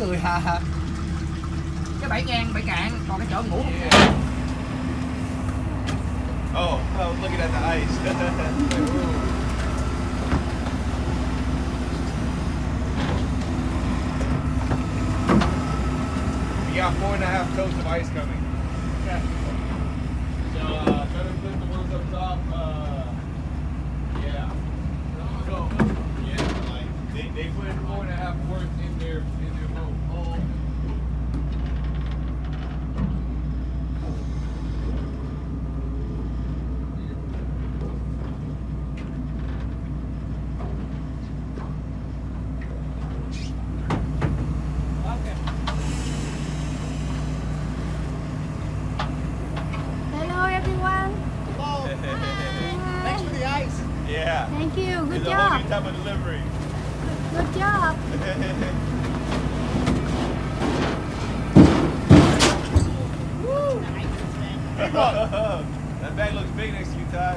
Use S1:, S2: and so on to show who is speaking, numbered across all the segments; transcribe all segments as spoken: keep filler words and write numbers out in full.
S1: cười hà. Cái bãi ngang, bãi cạn, còn cái chỗ ngủ không.
S2: Yeah. Oh, I was looking at the ice. We got four and a half toes of ice coming.
S1: Okay.
S2: So, uh, better put the ones up top. Uh, yeah. Go. Yeah, like they, they put four and a half worth in their in their boat. Oh. Yeah.
S3: Thank you. Good
S2: it's
S3: job.
S2: A whole new type of delivery.
S3: Good job.
S2: Woo! That bag looks big next to you, Ty.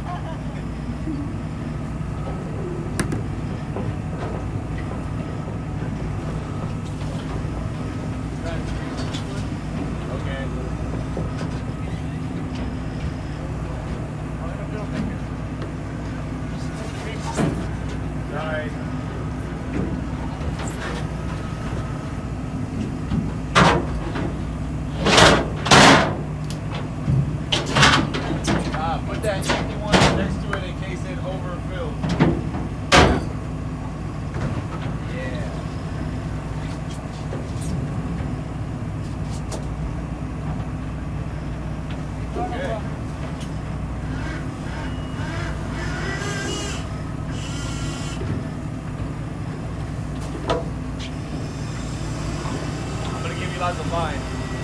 S2: Lots of line.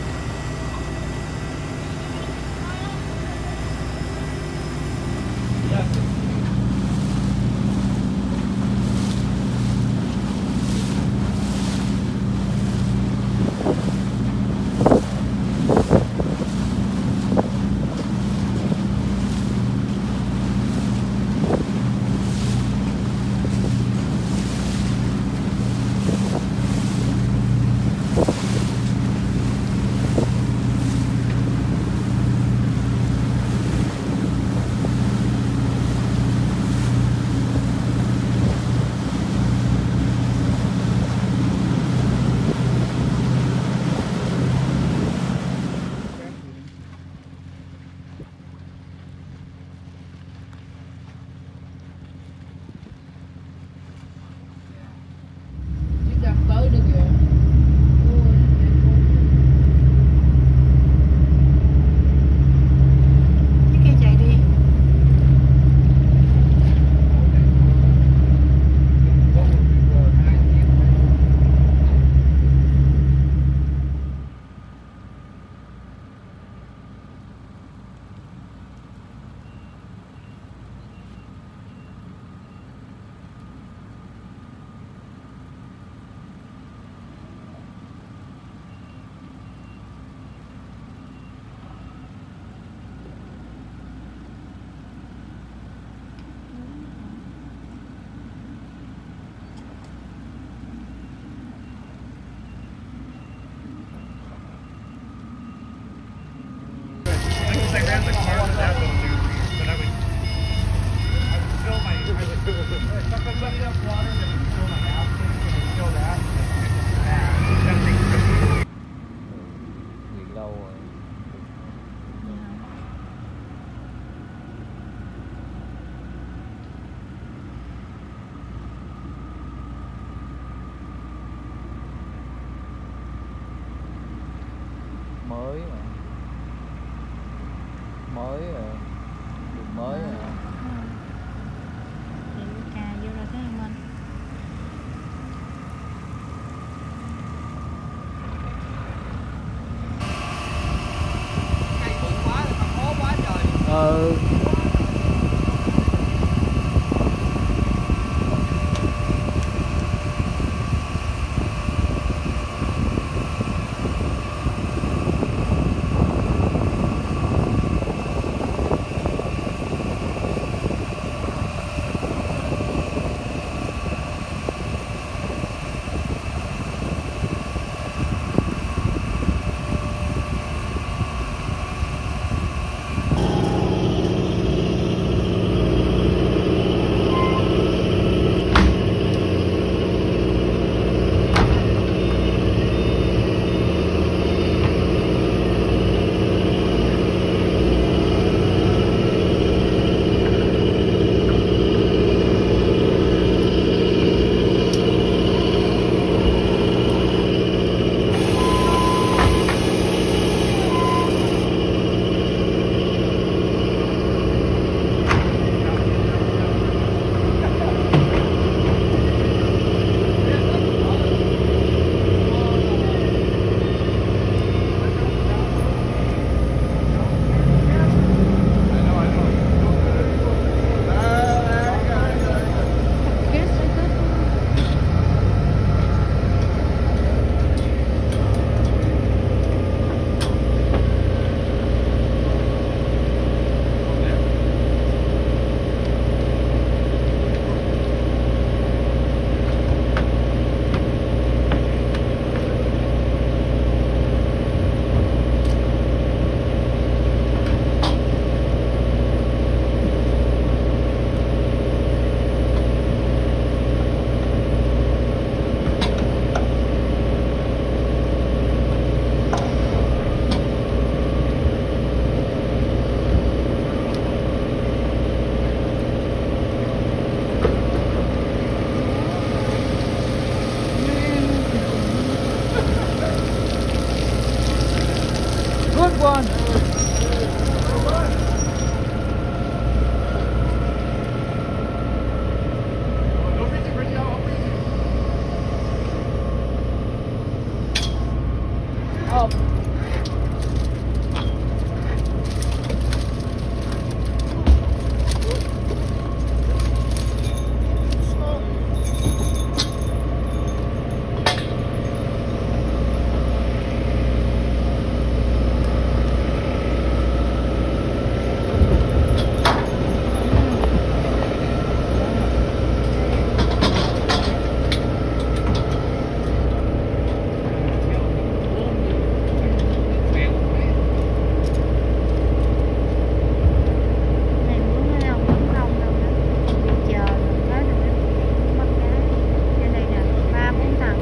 S4: Mới mà mới à, đường mới à.
S3: Thì cà vô rồi cái mình
S1: Cây bự quá là còn hố quá trời.
S4: Ừ. one. Up.
S3: Này muốn thấy không? Muốn đông đâu đó. Đi chờ rồi tới rồi đó. Bắt cá. Trên đây nè, ba bốn thằng.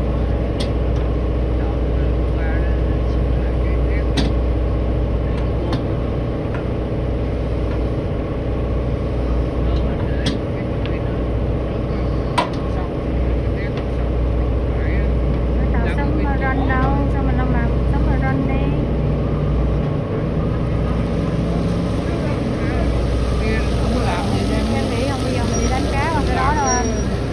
S3: Mới tao sống mà run đâu, sao mình không làm sống mà run đi. Em nghĩ không bây giờ mình đi đánh cá vào cái đó đâu anh.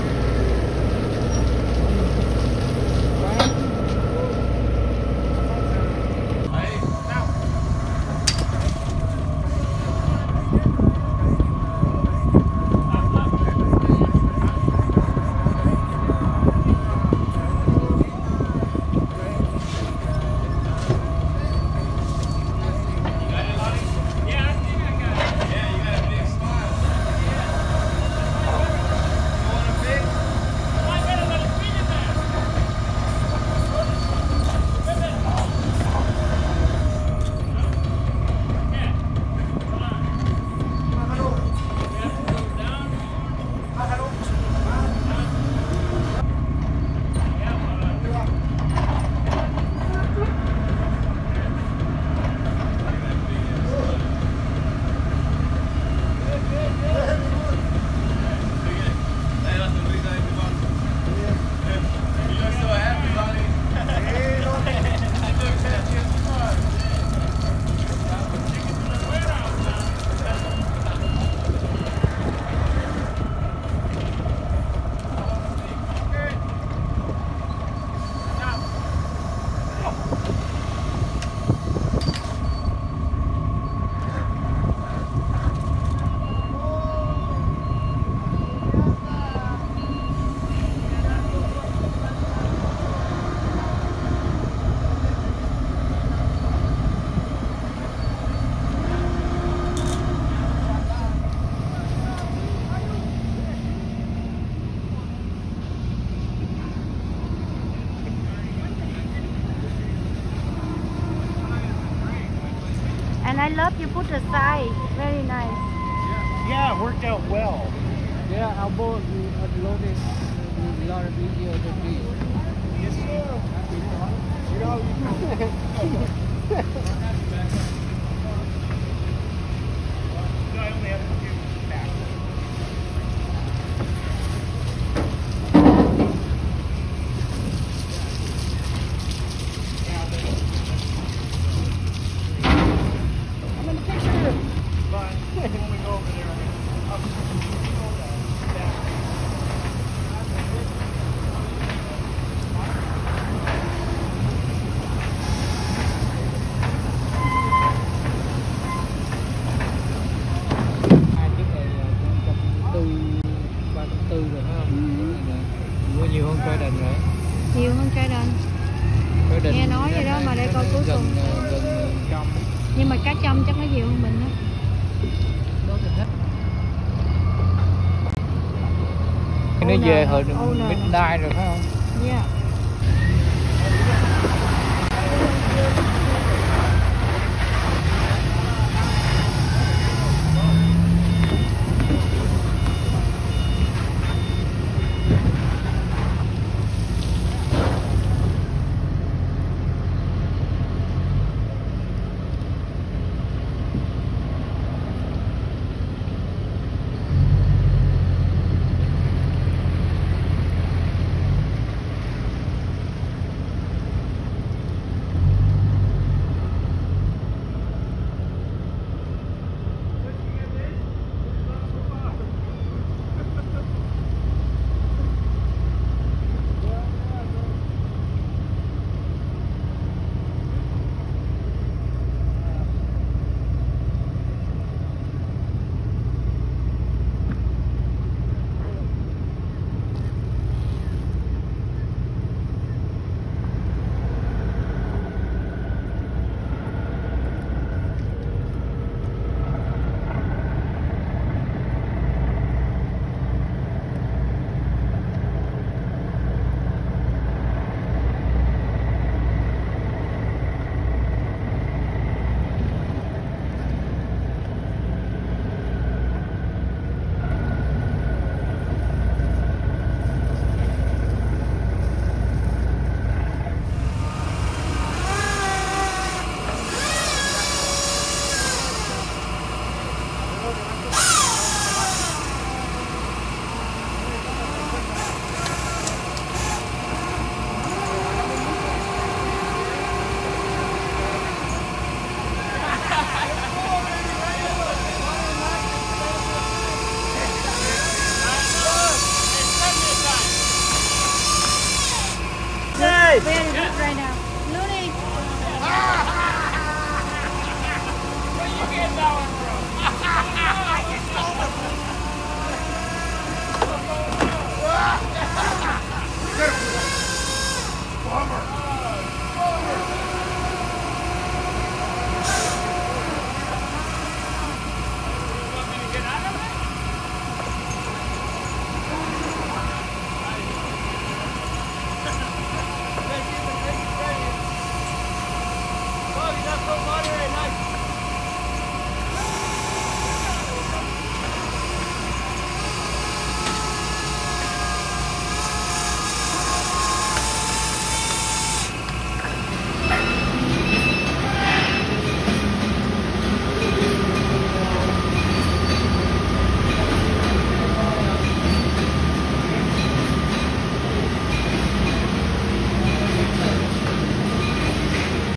S3: And I love you put aside. Very nice.
S5: Yeah, it worked out well.
S4: Yeah, our boat unloaded a lot of video to be.
S5: Yes, sir. You know, you I only have to do back. I'm in the picture. But when we go over there, I'll
S4: Hai chiếc này là cũng trăm tư, ba trăm tư rồi phải không? Mua nhiều hơn Trident rồi.
S3: Nhiều hơn Trident.
S4: Trident
S3: Nghe nói vậy đó mà để coi cuối
S4: gần,
S3: cùng.
S4: gần trăm.
S3: Nhưng mà cá châm chắc nó nhiều hơn mình đó.
S4: Nó về hồi
S3: Owner.
S4: midnight rồi phải không?
S3: Yeah.